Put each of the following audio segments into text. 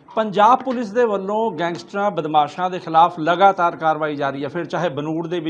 Punjab police के वलों gangster बदमाशों के खिलाफ लगातार कार्रवाई जारी है। फिर चाहे बनूड़ के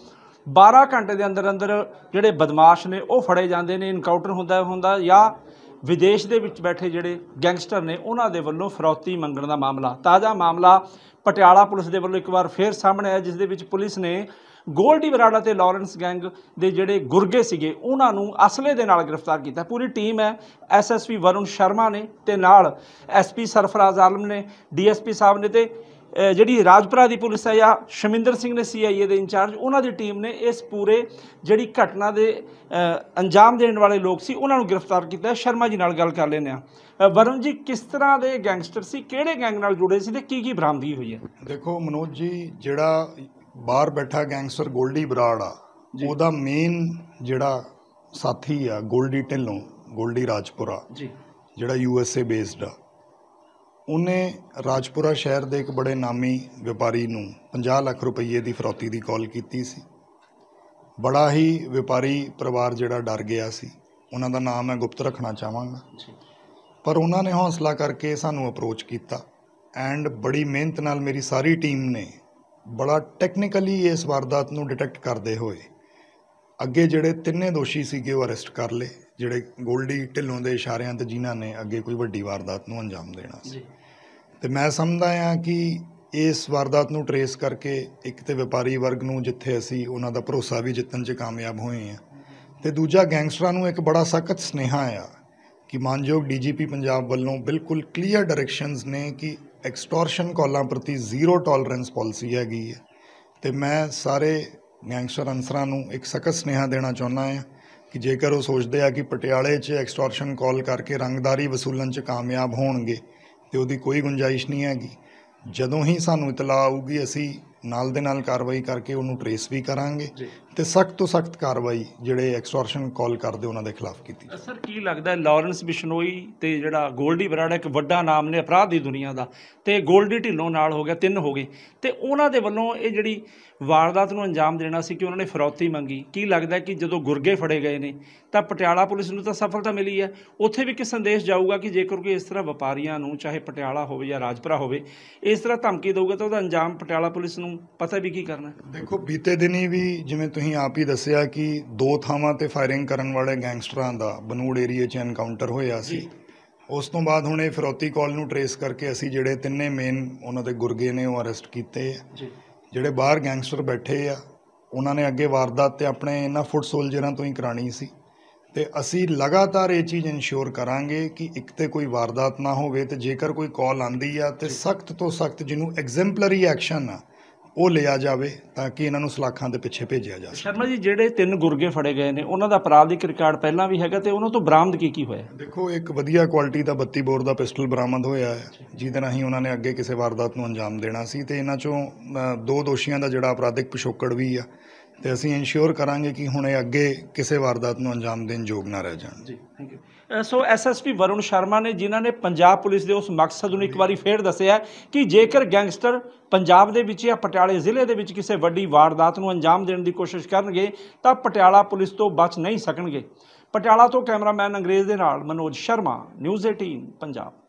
12 घंटे के अंदर अंदर जोड़े बदमाश ने वो फड़े जाते हैं, इनकाउंटर होंदा या विदेश के बैठे जोड़े गैंगस्टर ने उन्होंने वलों फिरौती मंगण का मामला। ताज़ा मामला पटियाला पुलिस के वलों एक बार फिर सामने आया, जिस दे पुलिस ने गोल्डी बराड़ा ते लॉरेंस गैंग के जोड़े गुरगे सीगे उन्होंने असले के नाल गिरफ्तार किया। पूरी टीम है, SSP वरुण शर्मा ने ते नाल SP सरफराज आलम ने, DSP साहब ने ते जी राजपुरा की पुलिस है या शमिंदर सिंह ने CIA के इंचार्ज, उन्होंने टीम ने इस पूरे जी घटना के अंजाम देने वाले लोग सी उन्होंने गिरफ्तार किया। शर्मा जी नाल गल कर लेने। वरुण जी, किस तरह के गैंगस्टर सी, किहड़े गैंग नाल जुड़े सी ते की बरामदगी हुई है? देखो मनोज जी, जिहड़ा बाहर बैठा गैंगस्टर गोल्डी बराड़ आ, ਉਹਦਾ मेन जिहड़ा साथी आ गोल्डी ढिल्लों, गोल्डी राजपुरा जी, जिहड़ा USA बेस्ड आ, उन्हें राजपुरा शहर के एक बड़े नामी व्यापारी नूं 50 लाख रुपये की फिरौती की कॉल की सी। बड़ा ही व्यापारी परिवार जिहड़ा डर गया सी। उन्हां दा नाम मैं गुप्त रखना चाहांगा, पर उन्होंने हौसला करके सानू अप्रोच किया एंड बड़ी मेहनत नाल मेरी सारी टीम ने बड़ा टैक्नीकली इस वारदात नूं डिटेक्ट करते हुए अगे जिहड़े तिन्ने दोषी सीगे वो अरेस्ट कर ले, जिहड़े गोल्डी ढिल्लों के इशारियां ते जिन्हां ने अगे कोई वड्डी वारदात नूं अंजाम देना सी। ते मैं समझदा हां कि इस वारदात नूं ट्रेस करके एक तो व्यापारी वर्ग नूं जिथे असीं उन्हां दा भरोसा भी जितन च कामयाब होए हैं, ते दूजा गैंगस्टरां नूं एक बड़ा सख्त सुनेहा आ कि मानयोग DGP पंजाब वालों बिल्कुल क्लीयर डायरैक्शनस ने कि एक्सटॉर्शन कॉलों प्रति जीरो टॉलरेंस पॉलिसी हैगी है। तो मैं सारे गैंगस्टर अनसरां नूं एक सख्त सुनेहा देना चाहुंदा हां कि जेकर वो सोचते हैं कि पटियाले च एक्सटॉर्शन कॉल करके रंगदारी वसूलन च कामयाब होणगे तो उसकी कोई गुंजाइश नहीं हैगी। जदों ही सानू इतला आऊगी असी नाल दे नाल कार्रवाई करके उन्होंने ट्रेस भी करांगे ते सख्त तो सख्त कार्रवाई जिहड़े एक्सटॉर्शन कॉल करते उन्हां दे खिलाफ कीती। सर, की लगता है लॉरेंस बिश्नोई ते जिहड़ा गोल्डी बराड़ा एक वड्डा नाम ने अपराध की दुनिया का, ते गोल्डी ढिल्लों नाल हो गया, 3 हो गए, ते उन्हां दे वल्लों ये जिहड़ी वारदात नूं अंजाम देना सी कि उन्होंने फिरौती मंगी। की लगता है कि जदों गुरगे फड़े गए ने तां पटियाला पुलिस नूं तां सफलता मिली है, उत्थे भी कि संदेश जाऊगा कि जेकर कोई इस तरह व्यापारियों नूं चाहे पटियाला होवे या राजपुरा होवे इस तरह धमकी देऊगा तो उहदा अंजाम पटियाला पुलिस नूं पता भी की करना। देखो, बीते दिन ही भी जिवें तुसीं आप ही दस्सिया कि 2 ਥਾਵਾਂ ते फायरिंग करन वाले गैंगस्टरां दा बनूड़ एरिए च एनकाउंटर होया सी। उस तो बाद हुणे फिरौती कॉल नूं ट्रेस करके असी जिहड़े तिन्ने मेन उन्हां दे गुरगे ने वो अरेस्ट कीते। जिहड़े बाहर गैंगस्टर बैठे आ उन्हां ने अगे वारदात ते अपने इन्हां फुट सोल्जरां तो ही करानी सी। ते असी लगातार ये चीज़ इंश्योर करांगे कि एक तो कोई वारदात ना होवे, ते जेकर कोई कॉल आंदी आ ते सख्त तो सख्त जिन्हों एग्जैम्पलरी एक्शन आ वो लिया जाए ताकि इन्हों सलाखों के पिछे भेजा जा। शर्मा जी, जिहड़े 3 गुरगे फड़े गए ने उन्हों का अपराधिक रिकॉर्ड पहला भी हैगा, ते उन्हों तो बरामद की होया? देखो, एक वधिया क्वालिटी का 32 बोर का पिस्टल बरामद होया है, जिहदे राहीं उन्होंने अगे किसी वारदात नूं अंजाम देना सी। ते इन्हां चों 2 दोषियों का जिहड़ा अपराधिक पिछोकड़ भी आ, ते असीं इंश्योर करांगे कि हुण अगे किसी वारदात नूं अंजाम देण योग ना रह जाण। जी, thank you. So SSP Varun Sharma ने जिन्होंने पंजाब पुलिस के उस मकसद नूं एक बार फिर दस्सिया कि जेकर गैंगस्टर पंजाब दे विच या पटियाले जिले के विच किसी वड्डी वारदात नूं अंजाम देने की कोशिश करनगे तां पटियाला पुलिस तो बच नहीं सकणगे। पटियाला तो कैमरामैन अंग्रेज़ दे नाल मनोज शर्मा, News 18 पंजाब।